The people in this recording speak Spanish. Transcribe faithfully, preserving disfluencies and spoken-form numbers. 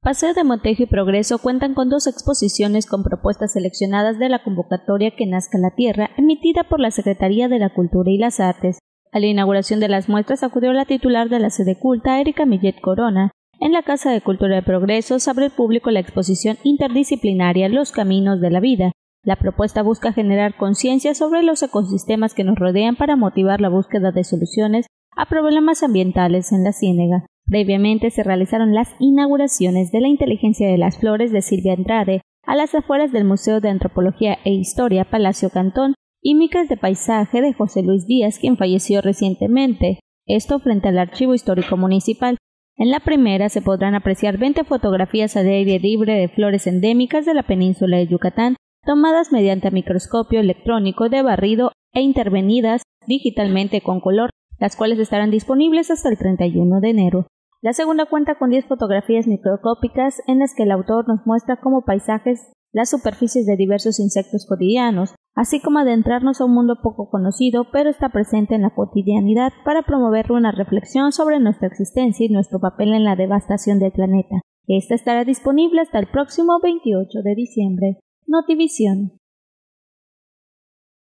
Paseo de Montejo y Progreso cuentan con dos exposiciones con propuestas seleccionadas de la convocatoria Que Nazca la Tierra, emitida por la Secretaría de la Cultura y las Artes. A la inauguración de las muestras acudió la titular de la sede culta, Erika Millet Corona. En la Casa de Cultura de Progreso se abre al público la exposición interdisciplinaria Los Caminos de la Vida. La propuesta busca generar conciencia sobre los ecosistemas que nos rodean para motivar la búsqueda de soluciones a problemas ambientales en la Ciénega. Previamente se realizaron las inauguraciones de la Inteligencia de las Flores de Silvia Andrade, a las afueras del Museo de Antropología e Historia Palacio Cantón, y Micas de Paisaje de José Luis Díaz, quien falleció recientemente, esto frente al Archivo Histórico Municipal. En la primera se podrán apreciar veinte fotografías al aire libre de flores endémicas de la península de Yucatán, tomadas mediante microscopio electrónico de barrido e intervenidas digitalmente con color, las cuales estarán disponibles hasta el treinta y uno de enero. La segunda cuenta con diez fotografías microscópicas en las que el autor nos muestra como paisajes las superficies de diversos insectos cotidianos, así como adentrarnos a un mundo poco conocido pero está presente en la cotidianidad para promover una reflexión sobre nuestra existencia y nuestro papel en la devastación del planeta. Esta estará disponible hasta el próximo veintiocho de diciembre. Notivisión.